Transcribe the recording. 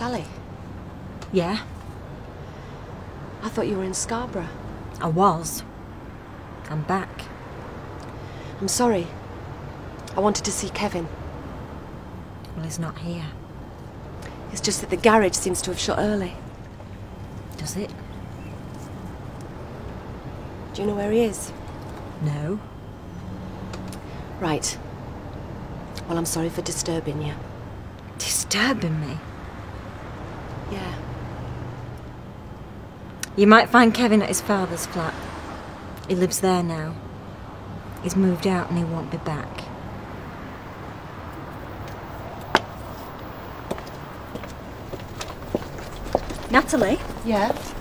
Sally? Yeah? I thought you were in Scarborough. I was. I'm back. I'm sorry. I wanted to see Kevin. Well, he's not here. It's just that the garage seems to have shut early. Does it? Do you know where he is? No. Right. Well, I'm sorry for disturbing you. Disturbing me? Yeah. You might find Kevin at his father's flat. He lives there now. He's moved out and he won't be back. Natalie? Yeah?